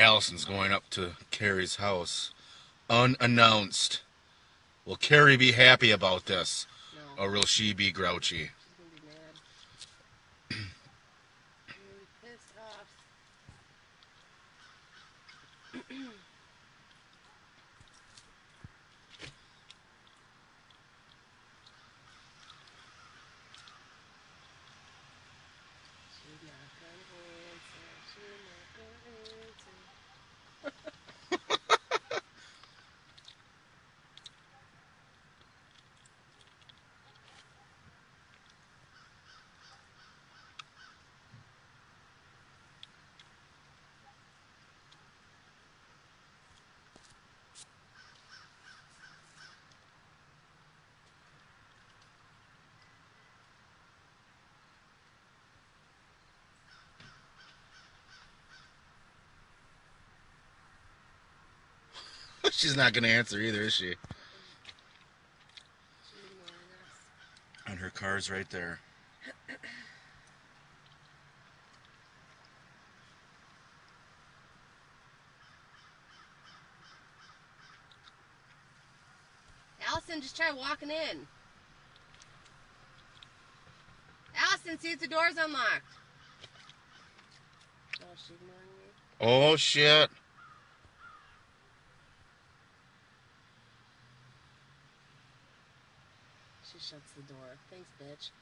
Allison's going up to Carrie's house unannounced. Will Carrie be happy about this? No. Or will she be grouchy? She's gonna be mad. Pissed off. She's not gonna answer. She's not gonna answer. She's not going to answer either, is she? She's ignoring us. And her car's right there. Allison, just try walking in. Allison, see if the door's unlocked. Oh, she's ignoring me. Oh, shit. She shuts the door. Thanks, bitch.